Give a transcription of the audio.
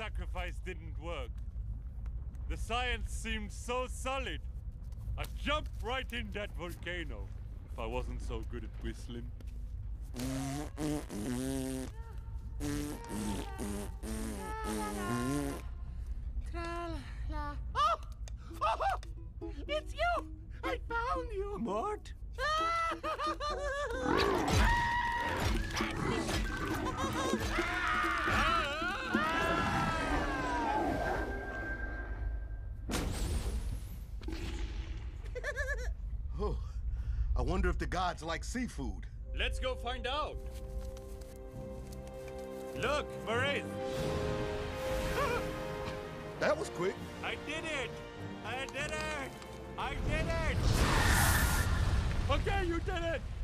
sacrifice didn't work. The science seemed so solid. I'd jump right in that volcano if I wasn't so good at whistling. Tra-la-la. Oh! Oh! It's you! I found you! Mort? Oh, I wonder if the gods like seafood. Let's go find out. Look, Maurice. That was quick. I did it! I did it! I did it! Okay, you did it!